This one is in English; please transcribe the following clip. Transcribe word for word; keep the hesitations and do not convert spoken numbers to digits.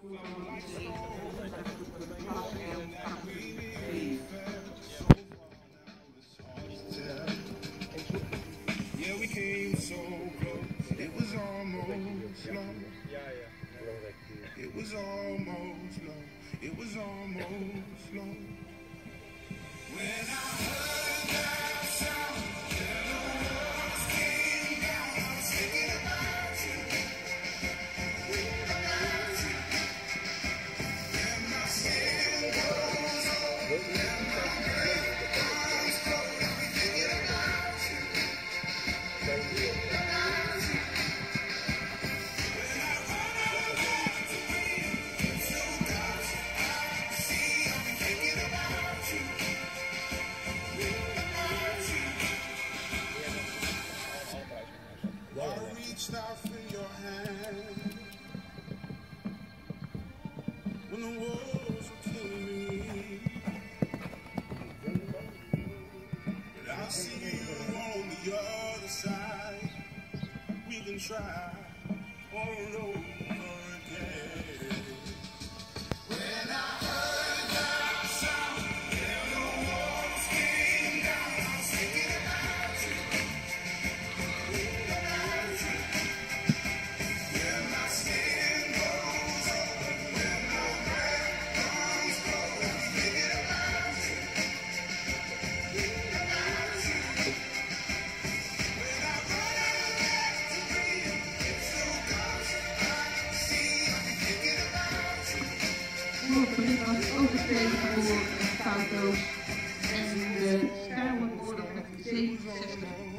Yeah, we came so close. It was almost love. It was almost love. It was almost love. When I heard that sound, then the walls came down. I was thinking about you, about you. And my skin goes over, and my breath comes cold. I'll be thinking about you, about you. When I run out back to me, it's so dark, I see. I'll be thinking about you. I reached out for your hand when the walls were killing me, but I see you on the other side. We can try all over again. When I heard that sound, yeah, the walls came down. I was thinking about you, about you. When my skin goes over, when my breath comes cold, I'm thinking about you, about you. When I run out back to breathe, it's so dark, I can see. I'm thinking about you. Dit was overgegeven voor foto's en de Skyward Order met zevenenzestig